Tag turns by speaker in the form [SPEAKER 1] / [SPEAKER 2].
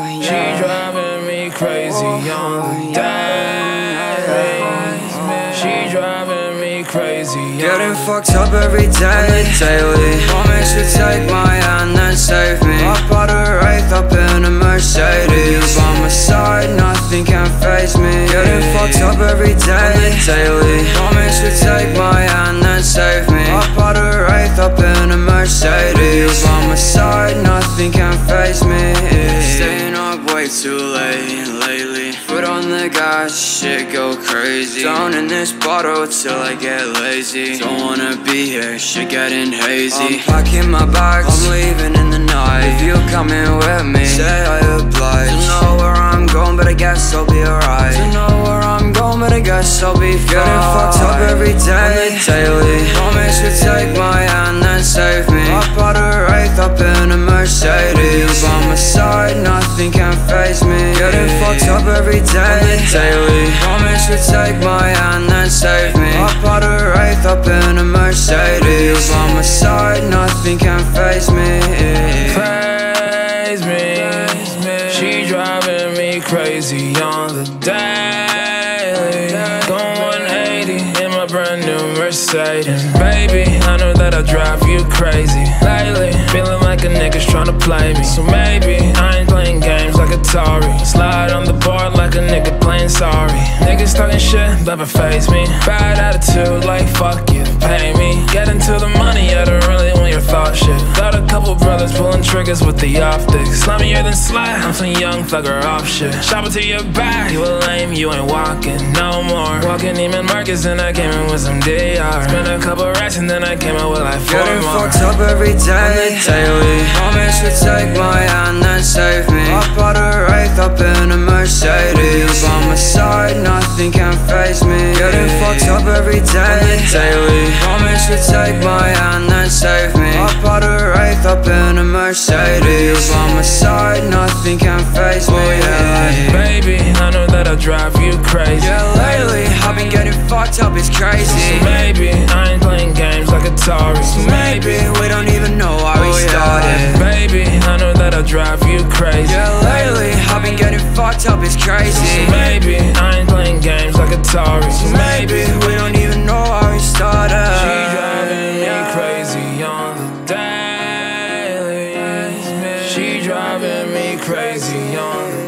[SPEAKER 1] She driving me crazy on the daily. She driving me crazy.
[SPEAKER 2] Getting fucked up every day, daily. Promise you take my hand and save me. I bought a Wraith up in a Mercedes. By my side, nothing can faze me. Getting fucked up every day, daily. Promise you take my hand and save me. I bought a Wraith up in a Mercedes. By my side, nothing can faze me. Staying up way too late lately. Foot on the gas, shit go crazy. Down in this bottle till I get lazy. Don't wanna be here, shit getting hazy. I'm packing my bags, I'm leaving in the night. If you coming with me, say I oblige. Don't know where I'm going, but I guess I'll be alright. Don't know where I'm going, but I guess I'll be fine. Getting fucked up every day, daily. Promise you take my hand and save me. I bought a Wraith up in a Mercedes. By my side, nothing can faze me. Getting fucked up every day, daily. Promise you take my hand and save me. I bought a Wraith up in a Mercedes. By my side, nothing can faze me.
[SPEAKER 1] Praise me. She driving me crazy on the daily. Going 180 in my brand new Mercedes. Baby, I know that I drive you crazy lately. Feeling like a nigga's tryna play me. So maybe I ain't playing games like Atari. Slide on the board like a nigga playing sorry. Niggas talking shit, never faze me. Bad attitude like fuck you, pay me. Get into the money, I don't really want your thought shit. Got a couple brothers pulling triggers with the optics. Slimier than slide, I'm some young thugger off shit. Shop it to your back, you a lame, you ain't walking no more. Walking Neiman Marcus and I came in with some DR. Spent a couple racks and then I came out with like 4
[SPEAKER 2] Getting
[SPEAKER 1] more.
[SPEAKER 2] fucked up every day, daily. Promise you take my hand and save me. I bought a Wraith up in a Mercedes. By my side, nothing can faze me. Getting fucked up every day, daily. Promise you take my hand and save me. I bought a Wraith up in a Mercedes. By my side, nothing can faze me.
[SPEAKER 1] Baby, I know that I drive you crazy.
[SPEAKER 2] Yeah, lately, I've been getting fucked up, it's crazy.
[SPEAKER 1] So maybe I ain't playing games like Atari.
[SPEAKER 2] So maybe we don't even know how we started.
[SPEAKER 1] Baby, I know that I drive you crazy.
[SPEAKER 2] Yeah, lately, I've been getting fucked up, it's crazy.
[SPEAKER 1] So maybe I ain't playing games like Atari.
[SPEAKER 2] So maybe we don't even know how we started.
[SPEAKER 1] She driving me crazy on the daily. She driving me crazy on the